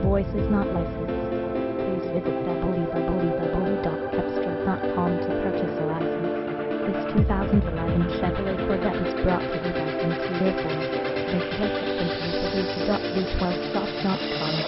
voice is not licensed. Please visit www.cepstral.com to purchase a license. This 2011 Chevrolet Corvette is brought to you by Sinclair Ford. Make your trip into www.v12stop.com.